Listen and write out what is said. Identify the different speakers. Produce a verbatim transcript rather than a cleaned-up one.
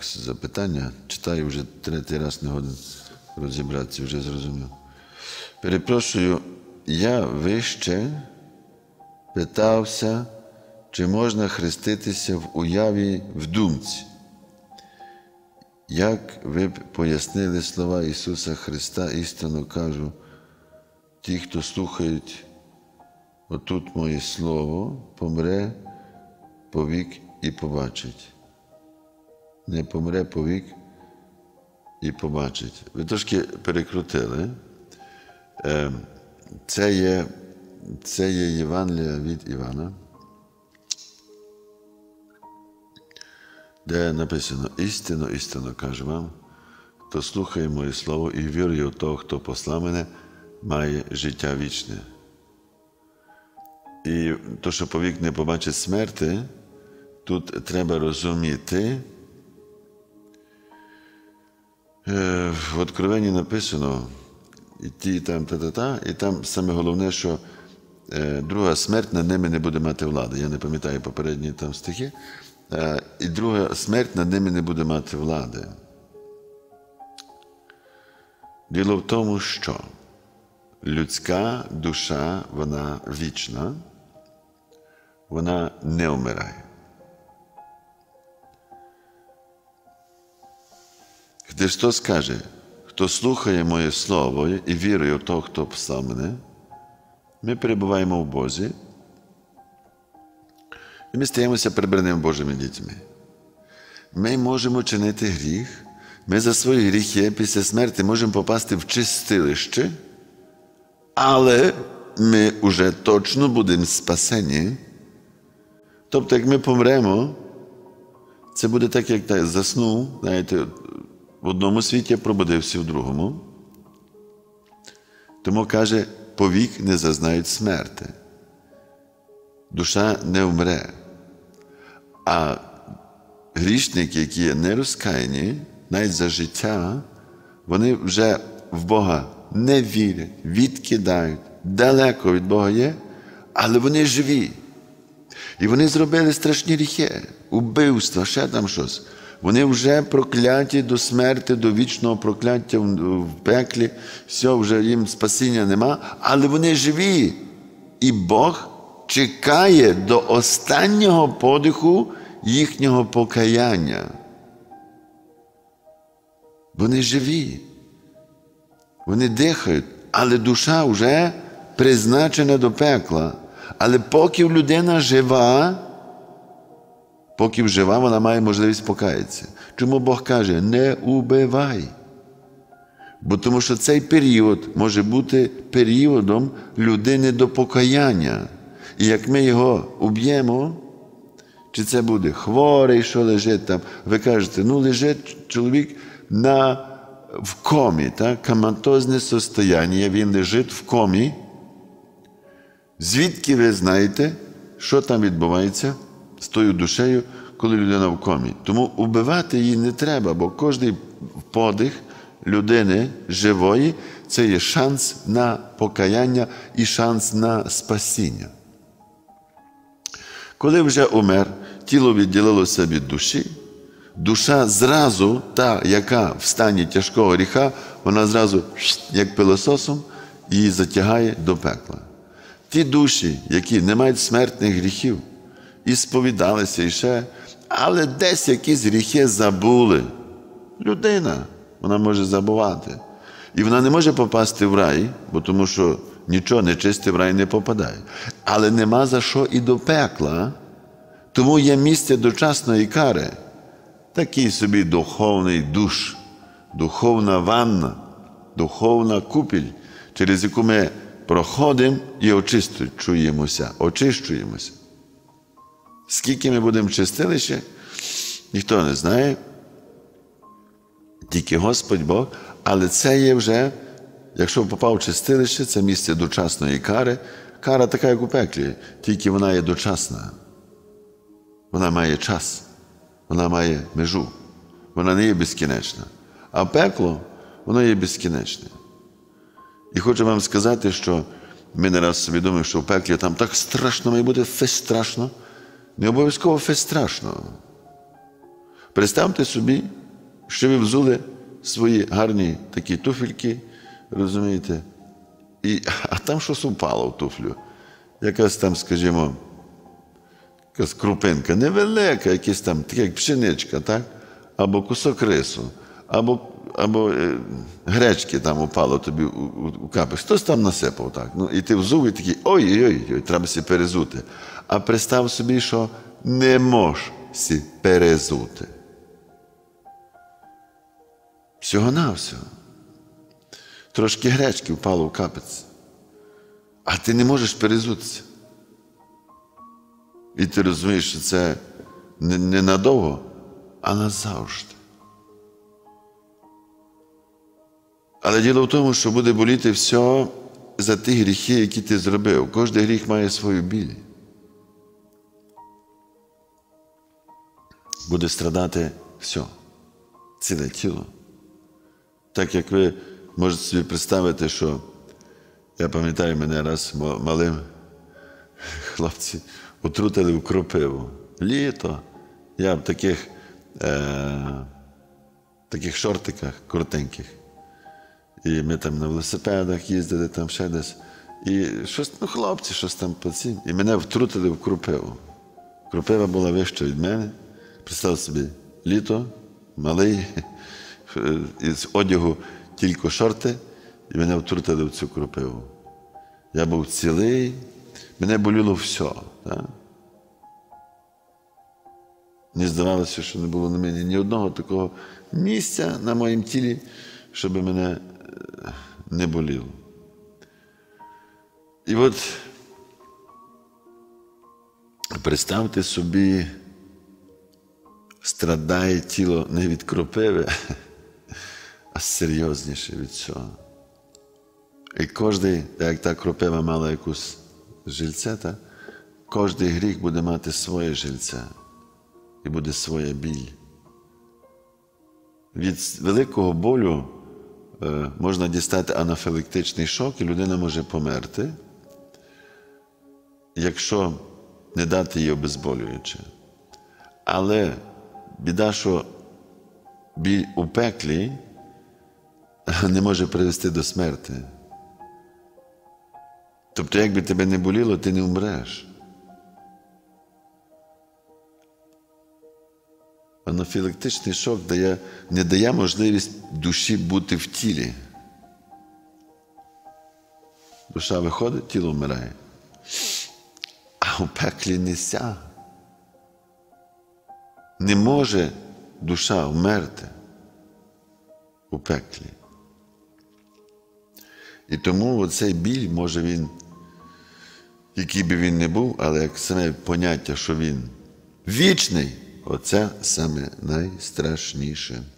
Speaker 1: запитання. Читаю вже третій раз, не годен розібратися, вже зрозумів. Перепрошую, я вище питався, чи можна хреститися в уяві, в думці. Як ви б пояснили слова Ісуса Христа, істинно кажу, ті, хто слухають отут моє слово, помре повік і побачить. Не помре повік і побачить. Ви трошки перекрутили. Це є, це є Євангелія від Івана, де написано: істинно, істинно кажу вам, хто слухає моє слово і вірує в того, хто послав мене, має життя вічне. І то, що повік не побачить смерти, тут треба розуміти. В Откровенні написано, і ті, там, та-та-та, і там саме головне, що друга смерть над ними не буде мати влади. Я не пам'ятаю попередні там стихи. І друга смерть над ними не буде мати влади. Діло в тому, що людська душа, вона вічна, вона не вмирає. Христос каже, хто слухає моє слово і вірує в того, хто послав мене, ми перебуваємо в Бозі, і ми стаємося прибраними Божими дітьми. Ми можемо чинити гріх, ми за свої гріхи після смерті можемо попасти в чистилище, але ми вже точно будемо спасені. Тобто, як ми помремо, це буде так, як так, заснув, знаєте, в одному світі, я пробудився в другому. Тому каже, повік не зазнають смерти. Душа не вмре. А грішники, які є нерозкаяні, навіть за життя, вони вже в Бога не вірять, відкидають, далеко від Бога є, але вони живі. І вони зробили страшні гріхи, убивства, ще там щось. Вони вже прокляті до смерті, до вічного прокляття в пеклі, все, вже їм спасіння нема, але вони живі. І Бог чекає до останнього подиху їхнього покаяння. Вони живі. Вони дихають, але душа вже призначена до пекла. Але поки людина жива, поки жива, вона має можливість покаятися. Чому Бог каже, не убивай? Бо тому що цей період може бути періодом людини до покаяння. І як ми його уб'ємо, чи це буде хворий, що лежить там, ви кажете, ну лежить чоловік на, в комі, так? Коматозне состояння, він лежить в комі. Звідки ви знаєте, що там відбувається з тою душею, коли людина в комі? Тому убивати її не треба, бо кожен подих людини живої – це є шанс на покаяння і шанс на спасіння. Коли вже умер, тіло відділилося від душі, душа зразу, та, яка в стані тяжкого гріха, вона зразу, як пилососом, її затягає до пекла. Ті душі, які не мають смертних гріхів, і сповідалися і ще, але десь якісь гріхи забули. Людина, вона може забувати. І вона не може попасти в рай, бо тому що нічого нечисте в рай не попадає. Але нема за що і до пекла, тому є місце дочасної кари. Такий собі духовний душ, духовна ванна, духовна купіль, через яку ми проходимо і очищуємося, очищуємося. Скільки ми будемо в чистилищі, ніхто не знає, тільки Господь Бог, але це є вже, якщо попав в чистилище, це місце дочасної кари. Кара така, як у пеклі, тільки вона є дочасна. Вона має час, вона має межу, вона не є безкінечна. А пекло, воно є безкінечне. І хочу вам сказати, що ми не раз собі думаємо, що в пеклі там так страшно має бути, фест страшно. Не обов'язково фест страшно. Представте собі, що ви взули свої гарні такі туфельки, розумієте, і, а там щось упало в туфлю. Якась там, скажімо, якась крупинка невелика, якась там, така як пшеничка, так? Або кусок рису, або, або е, гречки там упало тобі у, у, у капець. Хтось там насипав, так? Ну, і ти взув і такий, ой-ой-ой, треба сі перезути. А представ собі, що не можеш сі перезути. Всього-навсього. Трошки гречки впало в капець. А ти не можеш перезутися. І ти розумієш, що це не, не надовго, а назавжди. Але діло в тому, що буде боліти все за ті гріхи, які ти зробив. Кожен гріх має свою біль. Буде страдати все, ціле тіло. Так як ви можете собі представити, що я пам'ятаю, мене раз малим хлопці отрутили в кропиву. Літо. Я в таких, е, таких шортиках коротеньких. І ми там на велосипедах їздили, там ще десь. І щось, ну, хлопці, щось там поці. І мене втрутили в кропиву. Кропива була вища від мене. Представ собі, літо, малий, із одягу тільки шорти, і мене втрутили в цю кропиву. Я був цілий, мене боліло все. Так? Мені здавалося, що не було на мені ні одного такого місця на моєму тілі, щоб мене не боліло. І от представте собі, страдає тіло не від кропиви, а серйозніше від цього. І кожен, як та кропива мала якусь жильце, та, кожен гріх буде мати своє жильце і буде своя біль. Від великого болю е, можна дістати анафілактичний шок, і людина може померти, якщо не дати їй обезболююче. Але біда, що біль у пеклі не може привести до смерті. Тобто, як би тебе не боліло, ти не вмреш. Анафілактичний шок дає, не дає можливість душі бути в тілі. Душа виходить, тіло вмирає. А у пеклі не ся. Не може душа вмерти у пеклі. І тому оцей біль, може він, який би він не був, але як саме поняття, що він вічний, оце саме найстрашніше.